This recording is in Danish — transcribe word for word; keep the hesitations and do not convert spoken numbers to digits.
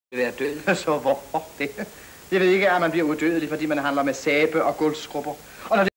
Være død. Så hvorfor det? Jeg ved ikke, at man bliver udødelig, fordi man handler med sæbe og guldskrubber. Og når